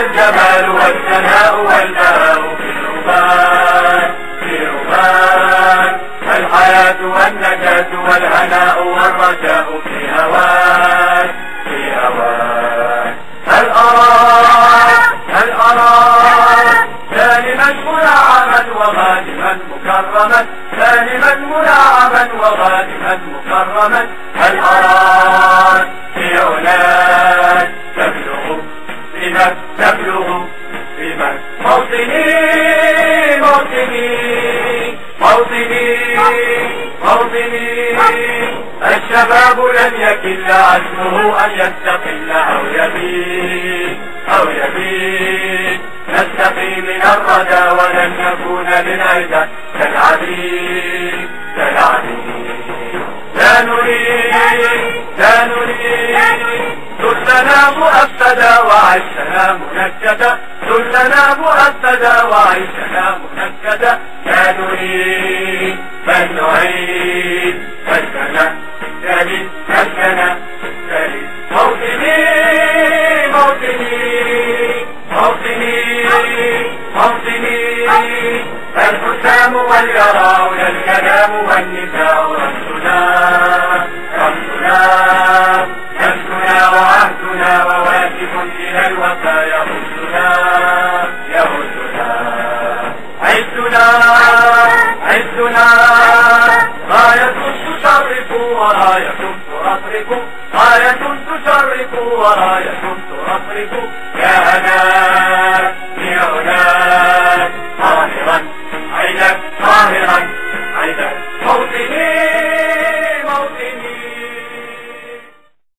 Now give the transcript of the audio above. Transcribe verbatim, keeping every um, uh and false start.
والجمال والثناء والبهاء في ربان في ربان، الحياة والنجاة والهناء والرجاء في هوان في هوان. هل أراك هل أراك سالما منعما وغانما مكرما، سالما منعما وغانما مكرما. هل أراك في علاك تبلغ بمن تبلغ بمن موطني موطني موطني موطني. الشباب لن يكل عزمه أن يستقل أو يبيد أو يبيد، نستقي من الردى ولن نكون للعدا كالعبيد كالعبيد. لا نريد لا نريد ذلنا مؤبدا وعيشنا منكدا، ذلنا مؤبدا وعيشنا منكدا. لا نريد بل نعيد مسكنا تلد مسكنا تلد موطني موطني موطني موطني. الحسام واليراء الكلام والنساء رمزنا رمزنا نفسنا وعهدنا وواجب إلى الوفاء يهزنا يهزنا. عزنا عزنا غاية تشرف وراية ترفرف، غاية تشرف وراية ترفرف. يا هنا